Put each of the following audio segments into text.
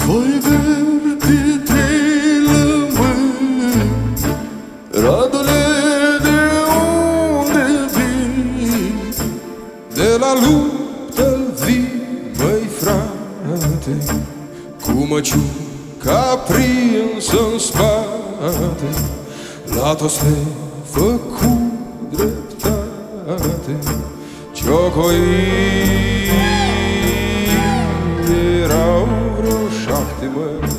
Voi verde de lămâni, Radule, de unde vii? De la luptă vii, măi frate, cu măciuca prinsă-n spate. La toți le făcu dreptate, ciocoi erau vreo 7, măi.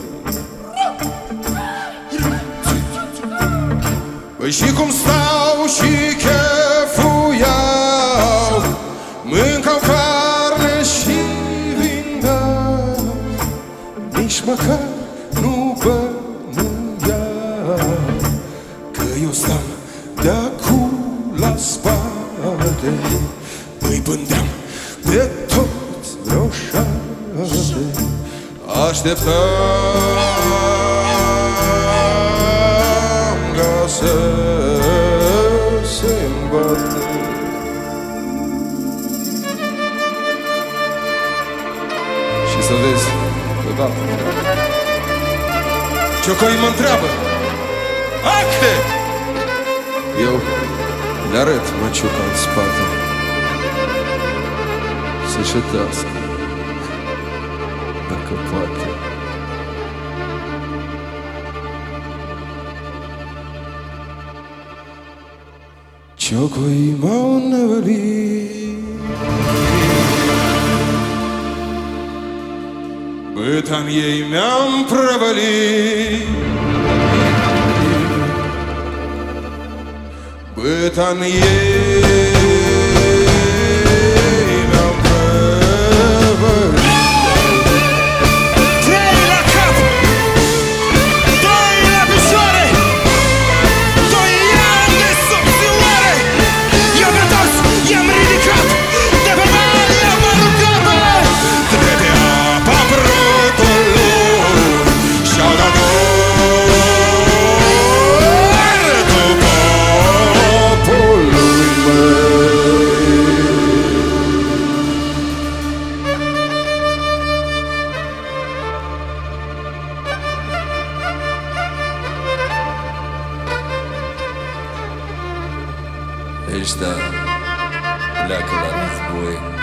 Păi și cum stau și chefuiau, mâncau carne și vin beau, nici măcar nu bănuiau că eu stam de-acu la spate. Îi pândeam de toți vreo 6, așteptam ca să se îmbată. Și să vezi deodată ciocoi mă întreabă: acte! Eu le arăt măciuca în spate să șetească dacă poate. Ciocoi m-au înnăvălit, băta-n ei mi-am prăvălit, băta-n ei mi-am prăvălit. Trei la cap, doi la picioare, doi ani de subțioare. Eu pe toți i-am ridicat, de pe mani i-am aruncat. Trebuie apa protului și-au dat Ăștia pleacă la război.